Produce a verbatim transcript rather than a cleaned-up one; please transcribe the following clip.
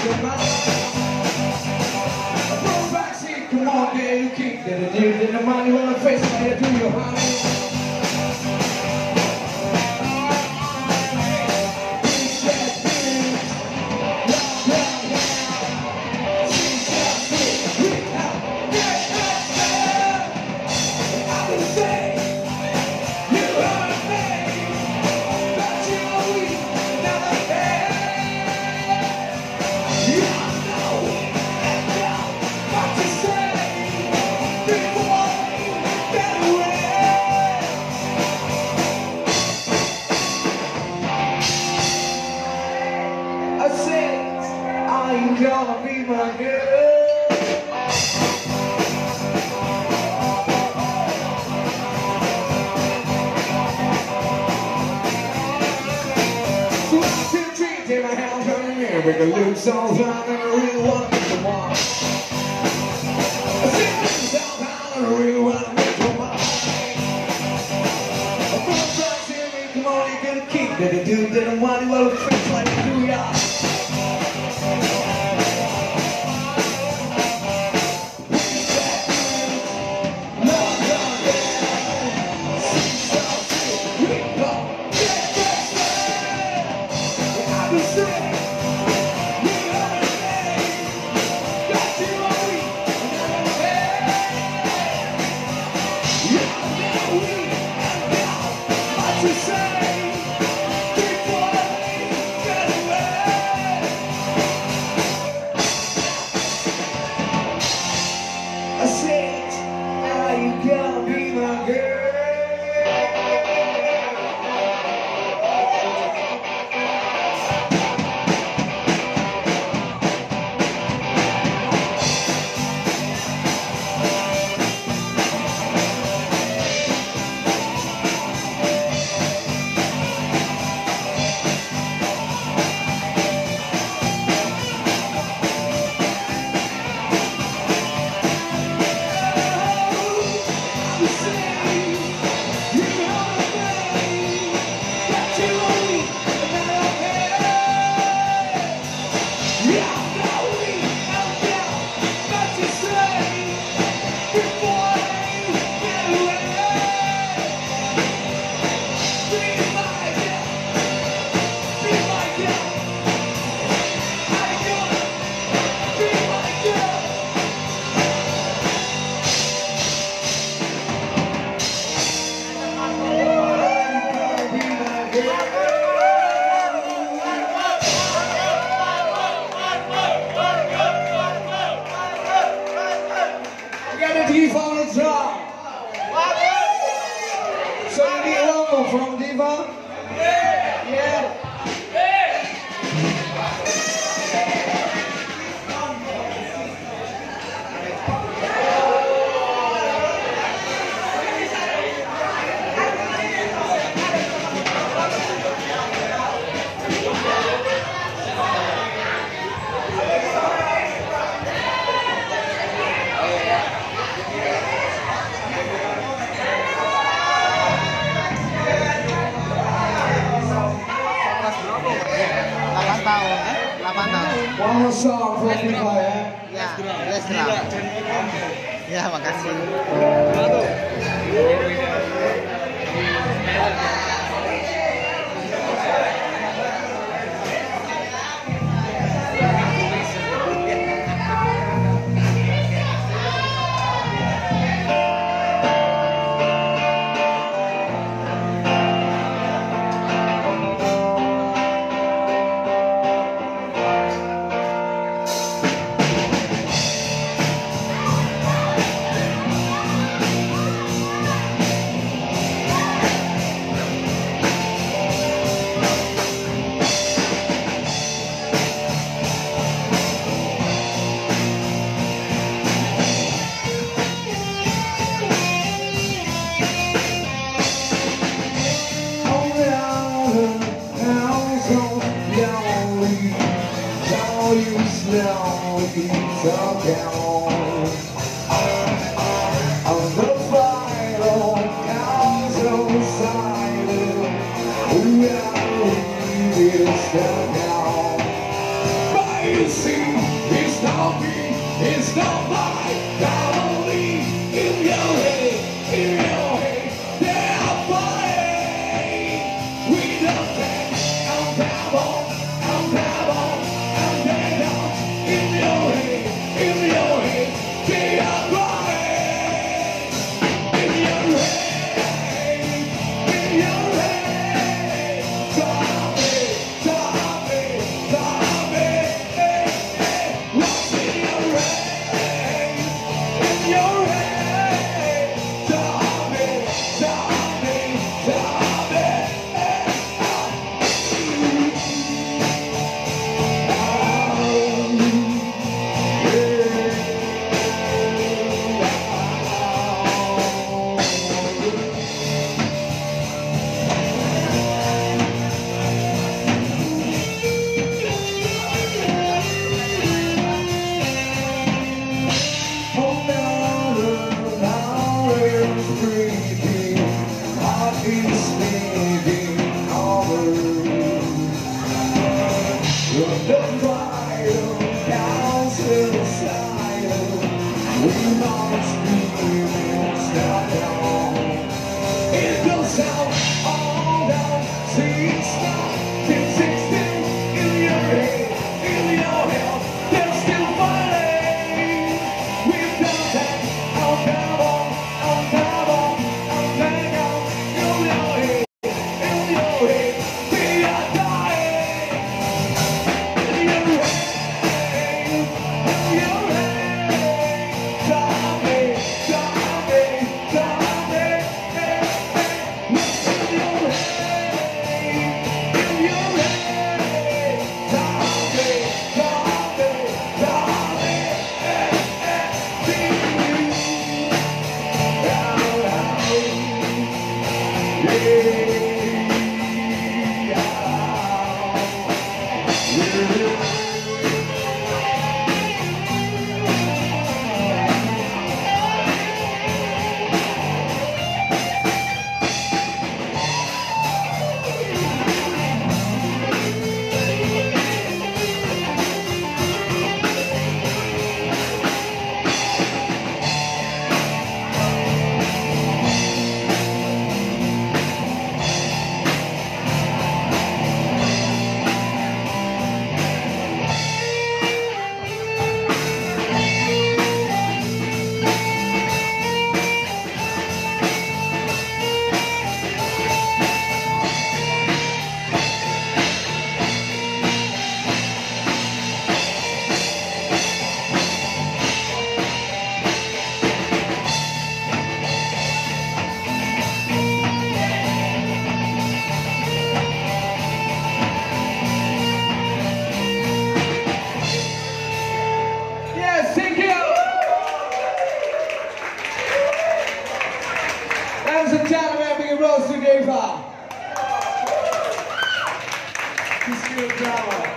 your mind. Front backseat, come on, baby, you keep that it is in the money on the face, man, do your honey. You gonna be my girl. One, two, three, take my hand, turn in here. We can lose songs around and I really wanna make them all. I sing this downtown and I really wanna make them all. A front back here, come on, you gotta keep that it do that I'm wanting well with friends like you do, y'all. Diva on the drum. So you need one more from Diva? Yeah. Yeah. One more song for Diva ya. Ya, let's drum. Ya, makasih. You see It's not like harmony in your head, in your head. They're funny. We don't think I'm devil, I'm devil, I'm devil. In your head, in your head, they are funny. In your head, in your head. Stop it, stop it, stop it. What's in your head? In your head. Stop it, stop it, stop it. It goes out all down, see stop, ten sixteen in your head, in your head, they're still fighting. We've done that, I'll come on, I'll come on, I'll hang out, in your head, in your head, they are dying. In your head, in your head, stop me, stop me, stop me. Yes, thank you. Ladies and gentlemen, big applause to Deva. He's still drama.